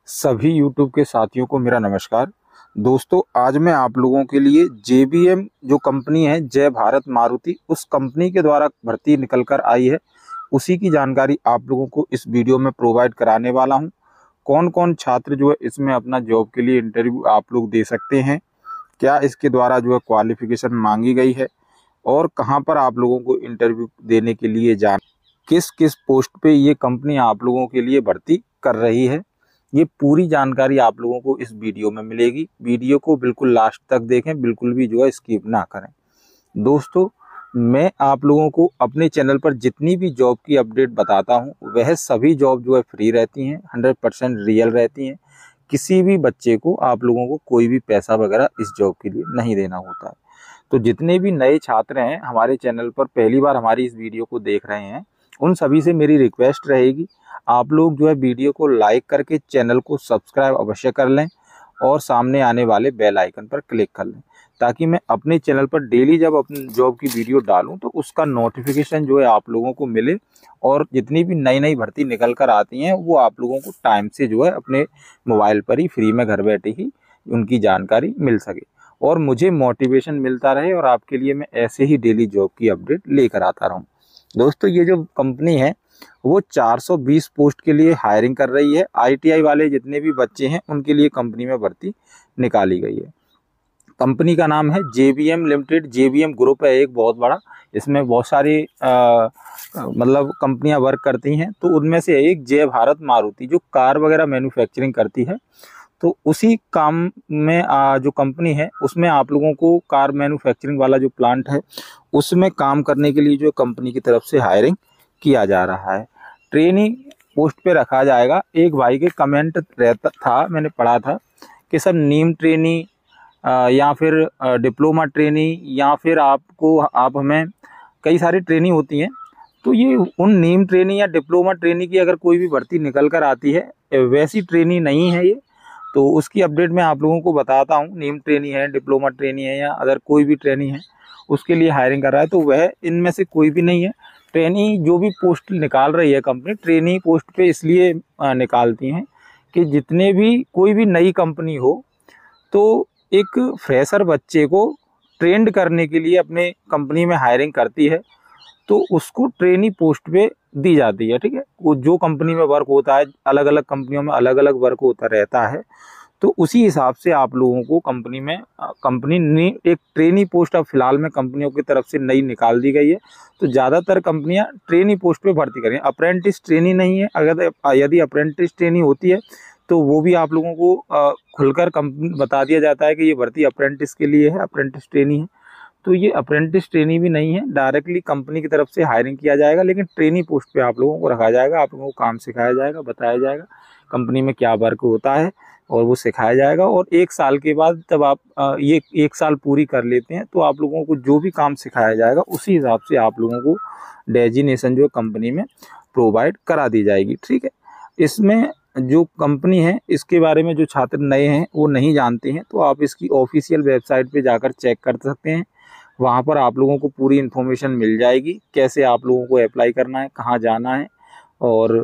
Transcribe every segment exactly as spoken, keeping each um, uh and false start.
सभी यूट्यूब के साथियों को मेरा नमस्कार। दोस्तों, आज मैं आप लोगों के लिए जे बी एम जो कंपनी है, जय भारत मारुति, उस कंपनी के द्वारा भर्ती निकल कर आई है, उसी की जानकारी आप लोगों को इस वीडियो में प्रोवाइड कराने वाला हूं। कौन कौन छात्र जो है इसमें अपना जॉब के लिए इंटरव्यू आप लोग दे सकते हैं, क्या इसके द्वारा जो है क्वालिफिकेशन मांगी गई है और कहां पर आप लोगों को इंटरव्यू देने के लिए जाना, किस किस पोस्ट पे ये कंपनी आप लोगों के लिए भर्ती कर रही है, ये पूरी जानकारी आप लोगों को इस वीडियो में मिलेगी। वीडियो को बिल्कुल लास्ट तक देखें, बिल्कुल भी जो है स्किप ना करें। दोस्तों, मैं आप लोगों को अपने चैनल पर जितनी भी जॉब की अपडेट बताता हूं, वह सभी जॉब जो है फ्री रहती हैं, हंड्रेड परसेंट रियल रहती हैं। किसी भी बच्चे को आप लोगों को कोई भी पैसा वगैरह इस जॉब के लिए नहीं देना होता है। तो जितने भी नए छात्र हैं हमारे चैनल पर पहली बार हमारी इस वीडियो को देख रहे हैं, उन सभी से मेरी रिक्वेस्ट रहेगी, आप लोग जो है वीडियो को लाइक करके चैनल को सब्सक्राइब अवश्य कर लें और सामने आने वाले बेल आइकन पर क्लिक कर लें, ताकि मैं अपने चैनल पर डेली जब अपनी जॉब की वीडियो डालूं तो उसका नोटिफिकेशन जो है आप लोगों को मिले और जितनी भी नई नई भर्ती निकल कर आती हैं वो आप लोगों को टाइम से जो है अपने मोबाइल पर ही फ्री में घर बैठे ही उनकी जानकारी मिल सके और मुझे मोटिवेशन मिलता रहे और आपके लिए मैं ऐसे ही डेली जॉब की अपडेट लेकर आता रहूं। दोस्तों, ये जो कंपनी है वो चार सौ बीस पोस्ट के लिए हायरिंग कर रही है। आई टी आई वाले जितने भी बच्चे हैं उनके लिए कंपनी में भर्ती निकाली गई है। कंपनी का नाम है J B M limited. J B M group है एक बहुत बड़ा, इसमें बहुत सारी आ, मतलब कंपनियां वर्क करती हैं। तो उनमें से एक जय भारत मारुति जो कार वगैरह मैन्युफैक्चरिंग करती है। तो उसी काम में आ, जो कंपनी है उसमें आप लोगों को कार मैन्युफैक्चरिंग वाला जो प्लांट है उसमें काम करने के लिए जो कंपनी की तरफ से हायरिंग किया जा रहा है। ट्रेनी पोस्ट पे रखा जाएगा। एक भाई के कमेंट रहता था, मैंने पढ़ा था कि सर नीम ट्रेनी या फिर डिप्लोमा ट्रेनी या फिर आपको आप हमें कई सारी ट्रेनी होती हैं, तो ये उन नीम ट्रेनी या डिप्लोमा ट्रेनी की अगर कोई भी भर्ती निकल कर आती है, वैसी ट्रेनी नहीं है ये। तो उसकी अपडेट मैं आप लोगों को बताता हूँ। नीम ट्रेनी है, डिप्लोमा ट्रेनी है या अदर कोई भी ट्रेनी है, उसके लिए हायरिंग कर रहा है, तो वह इनमें से कोई भी नहीं है। ट्रेनी जो भी पोस्ट निकाल रही है कंपनी, ट्रेनी पोस्ट पे इसलिए निकालती हैं कि जितने भी कोई भी नई कंपनी हो तो एक फ्रेशर बच्चे को ट्रेंड करने के लिए अपने कंपनी में हायरिंग करती है, तो उसको ट्रेनी पोस्ट पे दी जाती है। ठीक है, वो जो कंपनी में वर्क होता है, अलग अलग कंपनियों में अलग अलग वर्क होता रहता है, तो उसी हिसाब से आप लोगों को कंपनी में कंपनी ने एक ट्रेनी पोस्ट अब फिलहाल में कंपनियों की तरफ से नई निकाल दी गई है। तो ज़्यादातर कंपनियां ट्रेनी पोस्ट पे भर्ती करें। अप्रेंटिस ट्रेनी नहीं है। अगर यदि अप्रेंटिस ट्रेनी होती है तो वो भी आप लोगों को खुलकर कंपनी बता दिया जाता है कि ये भर्ती अप्रेंटिस के लिए है, अप्रेंटिस ट्रेनी है। तो ये अप्रेंटिस ट्रेनी भी नहीं है, डायरेक्टली कंपनी की तरफ से हायरिंग किया जाएगा, लेकिन ट्रेनी पोस्ट पे आप लोगों को रखा जाएगा। आप लोगों को काम सिखाया जाएगा, बताया जाएगा कंपनी में क्या वर्क होता है और वो सिखाया जाएगा। और एक साल के बाद जब आप ये एक साल पूरी कर लेते हैं तो आप लोगों को जो भी काम सिखाया जाएगा उसी हिसाब से आप लोगों को डेजिग्नेशन जो कंपनी में प्रोवाइड करा दी जाएगी। ठीक है, इसमें जो कंपनी है इसके बारे में जो छात्र नए हैं वो नहीं जानते हैं, तो आप इसकी ऑफिशियल वेबसाइट पे जाकर चेक कर सकते हैं। वहाँ पर आप लोगों को पूरी इन्फॉर्मेशन मिल जाएगी, कैसे आप लोगों को अप्लाई करना है, कहाँ जाना है और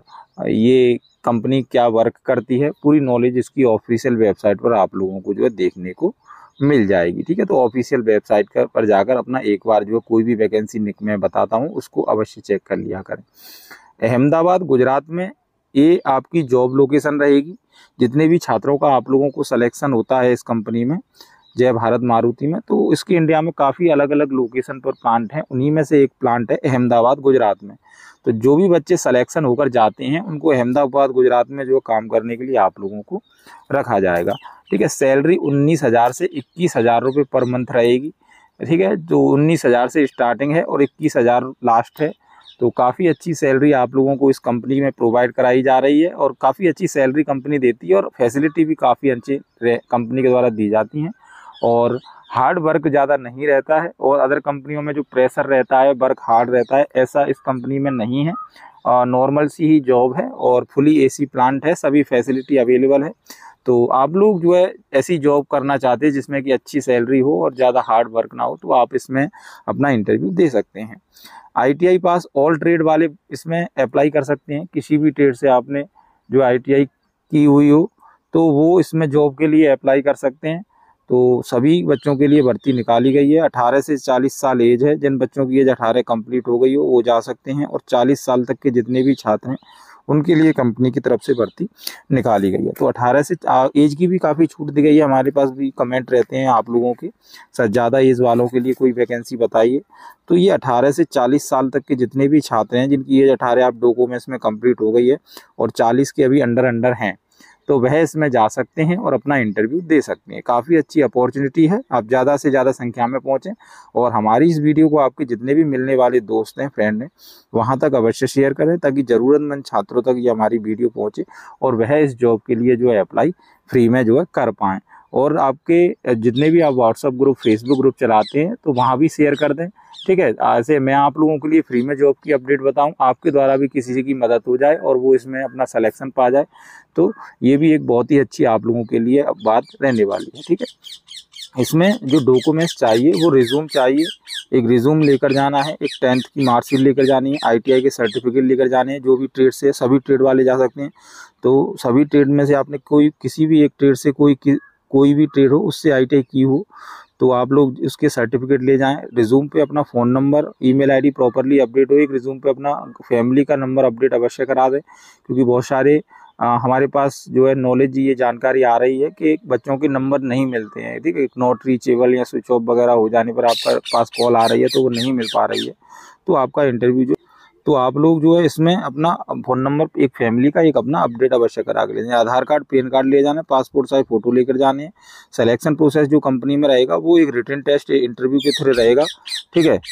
ये कंपनी क्या वर्क करती है, पूरी नॉलेज इसकी ऑफिशियल वेबसाइट पर आप लोगों को जो है देखने को मिल जाएगी। ठीक है, तो ऑफिशियल वेबसाइट पर जाकर अपना एक बार जो कोई भी वैकेंसी मैं बताता हूँ उसको अवश्य चेक कर लिया करें। अहमदाबाद गुजरात में ये आपकी जॉब लोकेशन रहेगी। जितने भी छात्रों का आप लोगों को सिलेक्शन होता है इस कंपनी में, जय भारत मारुति में, तो इसके इंडिया में काफ़ी अलग अलग लोकेशन पर प्लांट हैं। उन्हीं में से एक प्लांट है अहमदाबाद गुजरात में। तो जो भी बच्चे सिलेक्शन होकर जाते हैं उनको अहमदाबाद गुजरात में जो काम करने के लिए आप लोगों को रखा जाएगा। ठीक है, सैलरी उन्नीस हज़ार से इक्कीस हज़ार रुपये पर मंथ रहेगी। ठीक है, जो उन्नीस हज़ार से स्टार्टिंग है और इक्कीस हज़ार लास्ट है। तो काफ़ी अच्छी सैलरी आप लोगों को इस कंपनी में प्रोवाइड कराई जा रही है और काफ़ी अच्छी सैलरी कंपनी देती है और फैसिलिटी भी काफ़ी अच्छी कंपनी के द्वारा दी जाती हैं। और हार्ड वर्क ज़्यादा नहीं रहता है और अदर कंपनियों में जो प्रेशर रहता है, वर्क हार्ड रहता है, ऐसा इस कंपनी में नहीं है। नॉर्मल सी ही जॉब है और फुली एसी प्लांट है, सभी फैसिलिटी अवेलेबल है। तो आप लोग जो है ऐसी जॉब करना चाहते हैं जिसमें कि अच्छी सैलरी हो और ज़्यादा हार्ड वर्क ना हो, तो आप इसमें अपना इंटरव्यू दे सकते हैं। I T I pass all trade वाले इसमें अप्लाई कर सकते हैं। किसी भी ट्रेड से आपने जो आई टी आई की हुई हो तो वो इसमें जॉब के लिए अप्लाई कर सकते हैं। तो सभी बच्चों के लिए भर्ती निकाली गई है। अठारह से चालीस साल एज है, जिन बच्चों की एज अठारह कंप्लीट हो गई हो वो जा सकते हैं, और चालीस साल तक के जितने भी छात्र हैं उनके लिए कंपनी की तरफ से भर्ती निकाली गई है। तो अठारह से एज की भी काफ़ी छूट दी गई है। हमारे पास भी कमेंट रहते हैं आप लोगों के, सर ज़्यादा एज वालों के लिए कोई वैकेंसी बताइए। तो ये अठारह से चालीस साल तक के जितने भी छात्र हैं जिनकी एज अठारह आप डॉक्यूमेंट्स में कंप्लीट हो गई है और चालीस के अभी अंडर अंडर हैं, तो वह इसमें जा सकते हैं और अपना इंटरव्यू दे सकते हैं। काफ़ी अच्छी अपॉर्चुनिटी है, आप ज़्यादा से ज़्यादा संख्या में पहुँचें और हमारी इस वीडियो को आपके जितने भी मिलने वाले दोस्त हैं, फ्रेंड हैं, वहाँ तक अवश्य शेयर करें ताकि ज़रूरतमंद छात्रों तक ये हमारी वीडियो पहुँचे और वह इस जॉब के लिए जो है अप्लाई फ्री में जो है कर पाएँ। और आपके जितने भी आप व्हाट्सअप ग्रुप, फेसबुक ग्रुप चलाते हैं तो वहाँ भी शेयर कर दें, ठीक है। ऐसे मैं आप लोगों के लिए फ्री में जॉब की अपडेट बताऊं, आपके द्वारा भी किसी की मदद हो जाए और वो इसमें अपना सिलेक्शन पा जाए, तो ये भी एक बहुत ही अच्छी आप लोगों के लिए बात रहने वाली है, ठीक है। इसमें जो डॉक्यूमेंट्स चाहिए वो रिज्यूम चाहिए, एक रिज्यूम लेकर जाना है, एक टेंथ की मार्कशीट लेकर जानी है, आईटीआई के सर्टिफिकेट लेकर जाने हैं। जो भी ट्रेड से, सभी ट्रेड वाले जा सकते हैं, तो सभी ट्रेड में से आपने कोई किसी भी एक ट्रेड से कोई कोई भी ट्रेड हो उससे आईटीआई की हो तो आप लोग उसके सर्टिफिकेट ले जाएं। रिज्यूम पे अपना phone number, email ID properly update हो। एक रिज्यूम पे अपना फैमिली का नंबर अपडेट अवश्य करा दें, क्योंकि बहुत सारे आ, हमारे पास जो है नॉलेज, ये जानकारी आ रही है कि बच्चों के नंबर नहीं मिलते हैं, ठीक है। नॉट रीचेबल या स्विच ऑफ वगैरह हो जाने पर आपका पास कॉल आ रही है तो वो नहीं मिल पा रही है, तो आपका इंटरव्यू जो तो आप लोग जो है इसमें अपना फ़ोन नंबर, एक फैमिली का एक अपना अपडेट अवश्य करा के ले जाए। आधार कार्ड, पैन कार्ड ले जाना, पासपोर्ट साइज फ़ोटो लेकर जाने हैं। सिलेक्शन प्रोसेस जो कंपनी में रहेगा वो एक रिटन टेस्ट, इंटरव्यू के थ्रू रहेगा, ठीक है।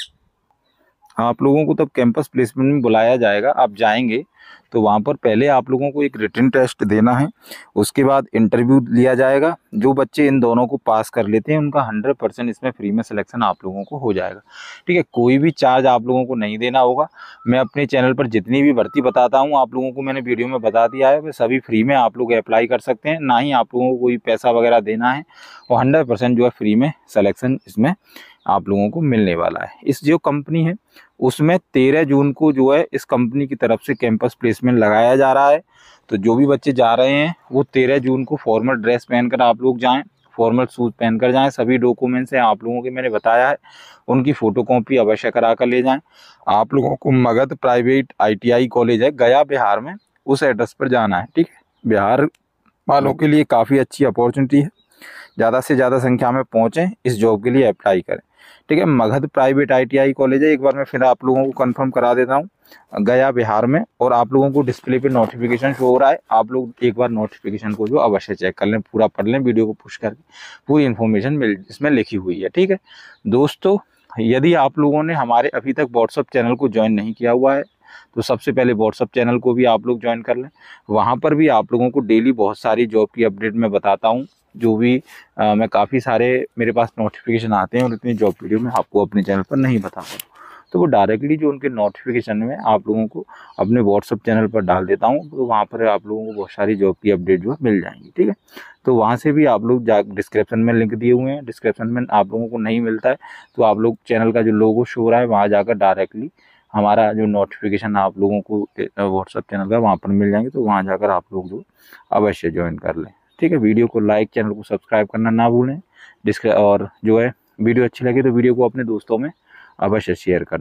आप लोगों को तब कैंपस प्लेसमेंट में बुलाया जाएगा, आप जाएंगे तो वहाँ पर पहले आप लोगों को एक रिटन टेस्ट देना है, उसके बाद इंटरव्यू लिया जाएगा। जो बच्चे इन दोनों को पास कर लेते हैं उनका हंड्रेड परसेंट इसमें फ्री में सिलेक्शन आप लोगों को हो जाएगा, ठीक है। कोई भी चार्ज आप लोगों को नहीं देना होगा। मैं अपने चैनल पर जितनी भी भर्ती बताता हूँ आप लोगों को मैंने वीडियो में बता दिया है, वे सभी फ्री में आप लोग अप्लाई कर सकते हैं, ना ही आप लोगों को कोई पैसा वगैरह देना है, और हंड्रेड परसेंट जो है फ्री में सिलेक्शन इसमें आप लोगों को मिलने वाला है। इस जो कंपनी है उसमें तेरह जून को जो है इस कंपनी की तरफ से कैंपस प्लेसमेंट लगाया जा रहा है। तो जो भी बच्चे जा रहे हैं वो तेरह जून को फॉर्मल ड्रेस पहनकर आप लोग जाएं, फॉर्मल शूज पहनकर जाएं। सभी डॉक्यूमेंट्स हैं आप लोगों के, मैंने बताया है, उनकी फ़ोटोकॉपी अवश्य करा कर ले जाएं। आप लोगों को मगध प्राइवेट आईटीआई कॉलेज है गया बिहार में, उस एड्रेस पर जाना है, ठीक है। बिहार वालों के लिए काफ़ी अच्छी अपॉर्चुनिटी है, ज़्यादा से ज़्यादा संख्या में पहुँचें, इस जॉब के लिए अप्लाई करें, ठीक है। मगध प्राइवेट आईटीआई कॉलेज है, एक बार मैं फिर आप लोगों को कंफर्म करा देता हूँ, गया बिहार में। और आप लोगों को डिस्प्ले पे नोटिफिकेशन शो हो रहा है, आप लोग एक बार नोटिफिकेशन को जो अवश्य चेक कर लें, पूरा पढ़ लें, वीडियो को पुश करके पूरी इन्फॉर्मेशन मिल इसमें लिखी हुई है, ठीक है। दोस्तों, यदि आप लोगों ने हमारे अभी तक व्हाट्सअप चैनल को ज्वाइन नहीं किया हुआ है तो सबसे पहले व्हाट्सअप चैनल को भी आप लोग ज्वाइन कर लें। वहाँ पर भी आप लोगों को डेली बहुत सारी जॉब की अपडेट मैं बताता हूँ, जो भी आ, मैं काफ़ी सारे मेरे पास नोटिफिकेशन आते हैं और इतनी जॉब वीडियो में आपको अपने चैनल पर नहीं बता पाता, तो वो डायरेक्टली जो उनके नोटिफिकेशन में आप लोगों को अपने व्हाट्सअप चैनल पर डाल देता हूँ, तो वहाँ पर आप लोगों को बहुत सारी जॉब की अपडेट जो है मिल जाएंगी, ठीक है। तो वहाँ से भी आप लोग जा डिस्क्रिप्शन में लिंक दिए हुए हैं, डिस्क्रिप्शन में आप लोगों को नहीं मिलता है तो आप लोग चैनल का जो लोगो शो हो रहा है वहाँ जाकर डायरेक्टली हमारा जो नोटिफिकेशन आप लोगों को व्हाट्सअप चैनल का वहाँ पर मिल जाएंगे, तो वहाँ जाकर आप लोग जो अवश्य ज्वाइन कर लें, ठीक है। वीडियो को लाइक, चैनल को सब्सक्राइब करना ना भूलें। डिस्क्रिप और जो है वीडियो अच्छी लगी तो वीडियो को अपने दोस्तों में अवश्य शेयर कर